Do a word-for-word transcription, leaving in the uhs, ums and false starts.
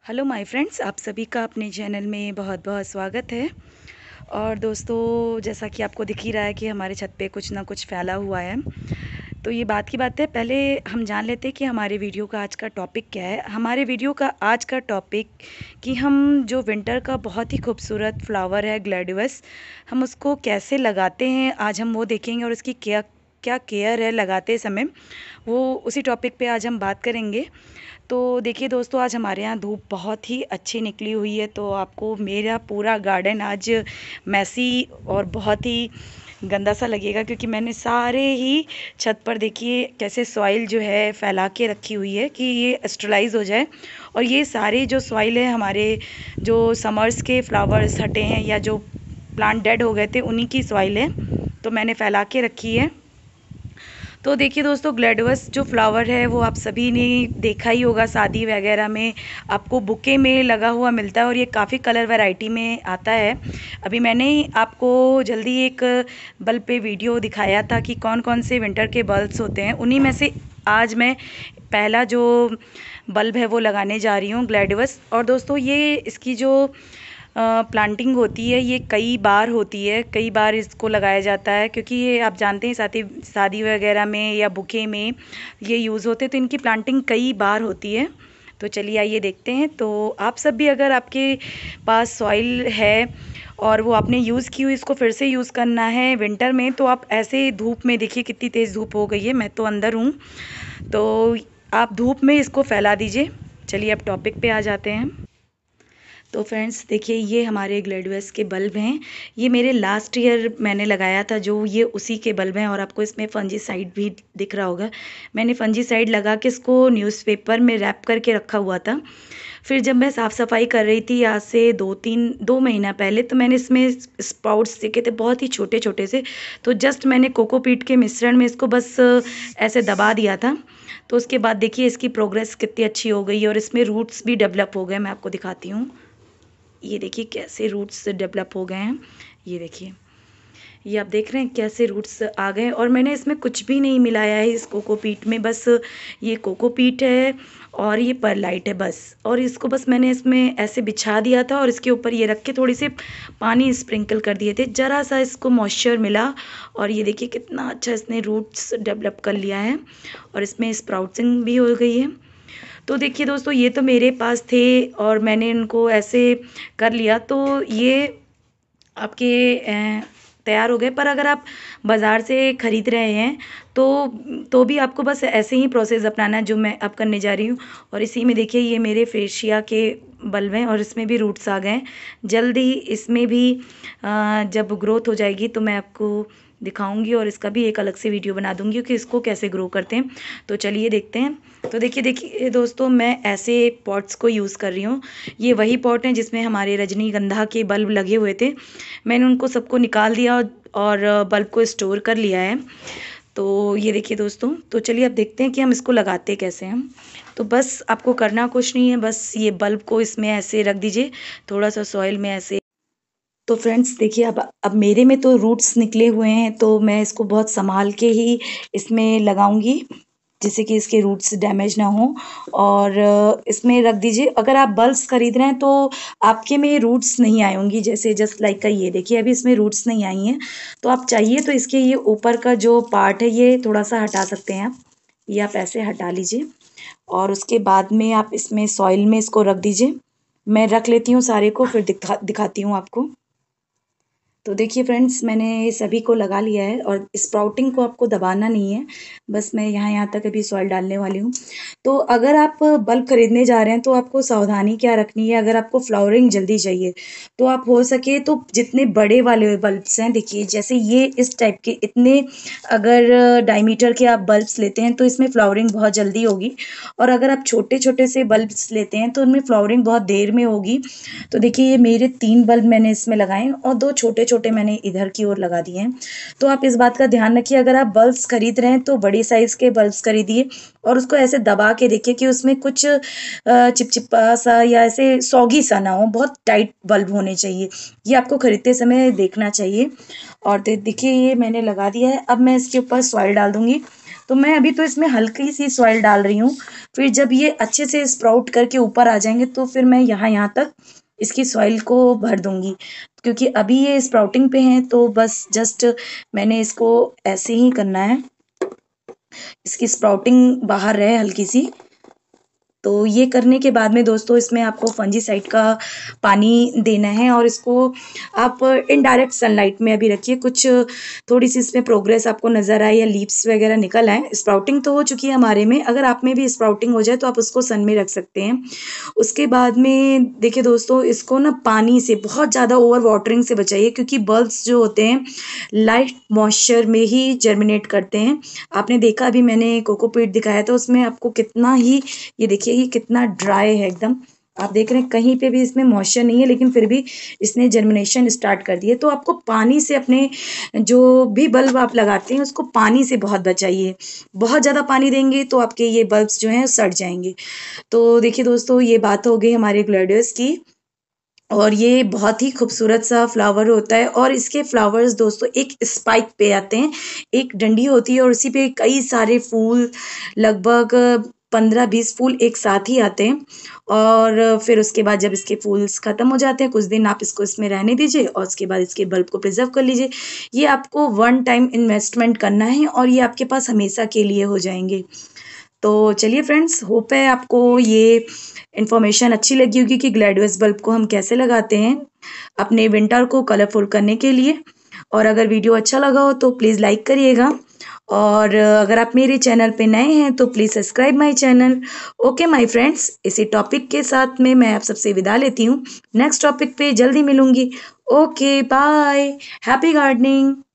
Hello my friends, आप सभी का अपने चैनल में बहुत बहुत स्वागत है। और दोस्तों, जैसा कि आपको दिख ही रहा है कि हमारे छत पे कुछ ना कुछ फैला हुआ है। तो ये बात की बात है, पहले हम जान लेते हैं कि हमारे वीडियो का आज का टॉपिक क्या है। हमारे वीडियो का आज का टॉपिक कि हम जो विंटर का बहुत ही खूबसूरत फ्लावर है ग्लैडिवस, हम उसको कैसे लगाते हैं, आज हम वो देखेंगे। और उसकी क्या क्या केयर है लगाते समय, वो उसी टॉपिक पे आज हम बात करेंगे। तो देखिए दोस्तों, आज हमारे यहाँ धूप बहुत ही अच्छी निकली हुई है, तो आपको मेरा पूरा गार्डन आज मैसी और बहुत ही गंदा सा लगेगा, क्योंकि मैंने सारे ही छत पर देखिए कैसे सॉइल जो है फैला के रखी हुई है कि ये स्टरलाइज हो जाए। और ये सारे जो सॉइल है हमारे, जो समर्स के फ्लावर्स हटे हैं या जो प्लांट डेड हो गए थे, उन्हीं की सॉइल है, तो मैंने फैला के रखी है। तो देखिए दोस्तों, ग्लैडिवस जो फ्लावर है वो आप सभी ने देखा ही होगा, शादी वगैरह में आपको बुके में लगा हुआ मिलता है, और ये काफ़ी कलर वैरायटी में आता है। अभी मैंने ही आपको जल्दी एक बल्ब पे वीडियो दिखाया था कि कौन कौन से विंटर के बल्ब्स होते हैं, उन्हीं में से आज मैं पहला जो बल्ब है वो लगाने जा रही हूँ, ग्लैडिवस। और दोस्तों, ये इसकी जो प्लांटिंग होती है ये कई बार होती है, कई बार इसको लगाया जाता है, क्योंकि ये आप जानते हैं शादी शादी वगैरह में या बुके में ये यूज़ होते हैं, तो इनकी प्लांटिंग कई बार होती है। तो चलिए आइए देखते हैं। तो आप सब भी, अगर आपके पास सॉइल है और वो आपने यूज़ की हुई, इसको फिर से यूज़ करना है विंटर में, तो आप ऐसे धूप में, देखिए कितनी तेज़ धूप हो गई है, मैं तो अंदर हूँ, तो आप धूप में इसको फैला दीजिए। चलिए अब टॉपिक पे आ जाते हैं। तो फ्रेंड्स देखिए, ये हमारे ग्लैडिवस के बल्ब हैं। ये मेरे लास्ट ईयर मैंने लगाया था, जो ये उसी के बल्ब हैं। और आपको इसमें फंजीसाइड भी दिख रहा होगा, मैंने फंजीसाइड लगा के इसको न्यूज़पेपर में रैप करके रखा हुआ था। फिर जब मैं साफ़ सफाई कर रही थी आज से दो तीन दो महीना पहले, तो मैंने इसमें स्प्राउट्स देखे थे बहुत ही छोटे छोटे से। तो जस्ट मैंने कोकोपीट के मिश्रण में इसको बस ऐसे दबा दिया था। तो उसके बाद देखिए इसकी प्रोग्रेस कितनी अच्छी हो गई है, और इसमें रूट्स भी डेवलप हो गए। मैं आपको दिखाती हूँ, ये देखिए कैसे रूट्स डेवलप हो गए हैं। ये देखिए, ये आप देख रहे हैं कैसे रूट्स आ गए। और मैंने इसमें कुछ भी नहीं मिलाया है इस कोकोपीट में, बस ये कोकोपीट है और ये परलाइट है बस। और इसको बस मैंने इसमें ऐसे बिछा दिया था, और इसके ऊपर ये रख के थोड़ी सी पानी स्प्रिंकल कर दिए थे, ज़रा सा इसको मॉइस्चर मिला। और ये देखिए कितना अच्छा इसने रूट्स डेवलप कर लिया है, और इसमें स्प्राउटिंग भी हो गई है। तो देखिए दोस्तों, ये तो मेरे पास थे और मैंने इनको ऐसे कर लिया, तो ये आपके तैयार हो गए। पर अगर आप बाज़ार से ख़रीद रहे हैं तो तो भी आपको बस ऐसे ही प्रोसेस अपनाना है जो मैं अब करने जा रही हूँ। और इसी में देखिए, ये मेरे फेशिया के बल्ब हैं, और इसमें भी रूट्स आ गए हैं। जल्द ही इसमें भी जब ग्रोथ हो जाएगी तो मैं आपको दिखाऊंगी, और इसका भी एक अलग से वीडियो बना दूंगी कि इसको कैसे ग्रो करते हैं। तो चलिए देखते हैं। तो देखिए देखिए दोस्तों, मैं ऐसे पॉट्स को यूज़ कर रही हूँ। ये वही पॉट हैं जिसमें हमारे रजनीगंधा के बल्ब लगे हुए थे। मैंने उनको सबको निकाल दिया और बल्ब को स्टोर कर लिया है। तो ये देखिए दोस्तों, तो चलिए अब देखते हैं कि हम इसको लगाते कैसे हैं। तो बस आपको करना कुछ नहीं है, बस ये बल्ब को इसमें ऐसे रख दीजिए, थोड़ा सा सॉइल में ऐसे। तो फ्रेंड्स देखिए, अब अब मेरे में तो रूट्स निकले हुए हैं, तो मैं इसको बहुत संभाल के ही इसमें लगाऊंगी, जिससे कि इसके रूट्स डैमेज ना हो। और इसमें रख दीजिए। अगर आप बल्ब्स खरीद रहे हैं तो आपके में रूट्स नहीं आई होंगी, जैसे जस्ट लाइक का ये देखिए अभी इसमें रूट्स नहीं आई हैं। तो आप चाहिए तो इसके ये ऊपर का जो पार्ट है ये थोड़ा सा हटा सकते हैं आप, ये आप ऐसे हटा लीजिए। और उसके बाद में आप इसमें सॉइल में इसको रख दीजिए। मैं रख लेती हूँ सारे को, फिर दिखा दिखाती हूँ आपको। तो देखिए फ्रेंड्स, मैंने सभी को लगा लिया है, और स्प्राउटिंग को आपको दबाना नहीं है, बस मैं यहाँ यहाँ तक अभी सॉइल डालने वाली हूँ। तो अगर आप बल्ब खरीदने जा रहे हैं तो आपको सावधानी क्या रखनी है। अगर आपको फ्लावरिंग जल्दी चाहिए तो आप हो सके तो जितने बड़े वाले बल्ब्स हैं, देखिए जैसे ये इस टाइप के इतने, अगर डायमीटर के आप बल्ब्स लेते हैं तो इसमें फ्लावरिंग बहुत जल्दी होगी। और अगर आप छोटे छोटे से बल्ब्स लेते हैं तो उनमें फ्लावरिंग बहुत देर में होगी। तो देखिए, ये मेरे तीन बल्ब मैंने इसमें लगाए, और दो छोटे छोटे मैंने इधर की ओर लगा दिए हैं। तो आप इस बात का ध्यान रखिए, अगर आप बल्ब्स खरीद रहे हैं तो बड़ी साइज़ के बल्ब्स खरीदिए, और उसको ऐसे दबा के देखिए कि उसमें कुछ चिपचिपा सा या ऐसे सौगी सा ना हो, बहुत टाइट बल्ब होने चाहिए। ये आपको खरीदते समय देखना चाहिए। और देखिए, ये मैंने लगा दिया है। अब मैं इसके ऊपर सॉइल डाल दूंगी। तो मैं अभी तो इसमें हल्की सी सॉइल डाल रही हूँ। फिर जब ये अच्छे से स्प्राउट करके ऊपर आ जाएंगे तो फिर मैं यहाँ यहाँ तक इसकी सॉइल को भर दूंगी, क्योंकि अभी ये स्प्राउटिंग पे हैं। तो बस जस्ट मैंने इसको ऐसे ही करना है, इसकी स्प्राउटिंग बाहर रहे हल्की सी। तो ये करने के बाद में दोस्तों इसमें आपको फंजीसाइड का पानी देना है, और इसको आप इनडायरेक्ट सनलाइट में अभी रखिए। कुछ थोड़ी सी इसमें प्रोग्रेस आपको नज़र आए या लीव्स वगैरह निकल आए। स्प्राउटिंग तो हो चुकी है हमारे में, अगर आप में भी स्प्राउटिंग हो जाए तो आप उसको सन में रख सकते हैं। उसके बाद में देखिए दोस्तों, इसको ना पानी से बहुत ज़्यादा ओवर वाटरिंग से बचाइए, क्योंकि बल्ब्स जो होते हैं लाइट मॉइस्चर में ही जर्मिनेट करते हैं। आपने देखा अभी मैंने कोकोपीट दिखाया था, उसमें आपको कितना ही, ये देखिए ये कितना ड्राई है एकदम। आप देख रहे हैं कहीं पे भी इसमें मॉइस्चर नहीं है, लेकिन फिर भी इसने जर्मिनेशन स्टार्ट कर दिए। तो आपको पानी से अपने जो भी बल्ब आप लगाते हैं उसको पानी से बहुत बचाइए। बहुत ज़्यादा पानी देंगे तो आपके ये बल्ब्स जो हैं सड़ जाएंगे। तो देखिए दोस्तों, ये बात हो गई हमारे ग्लैडियस की। और ये बहुत ही खूबसूरत सा फ्लावर होता है, और इसके फ्लावर्स दोस्तों एक स्पाइक पे आते हैं, एक डंडी होती है और उसी पे कई सारे फूल, लगभग पंद्रह बीस फूल एक साथ ही आते हैं। और फिर उसके बाद जब इसके फूल्स ख़त्म हो जाते हैं, कुछ दिन आप इसको इसमें रहने दीजिए और उसके बाद इसके बल्ब को प्रिजर्व कर लीजिए। ये आपको वन टाइम इन्वेस्टमेंट करना है और ये आपके पास हमेशा के लिए हो जाएंगे। तो चलिए फ्रेंड्स, होप है आपको ये इन्फॉर्मेशन अच्छी लगी होगी कि ग्लैडियस बल्ब को हम कैसे लगाते हैं अपने विंटर को कलरफुल करने के लिए। और अगर वीडियो अच्छा लगा हो तो प्लीज़ लाइक करिएगा, और अगर आप मेरे चैनल पे नए हैं तो please subscribe my channel. Okay my friends, इसी टॉपिक के साथ में मैं आप सबसे विदा लेती हूँ। नेक्स्ट टॉपिक पे जल्दी मिलूंगी। Okay bye, happy gardening.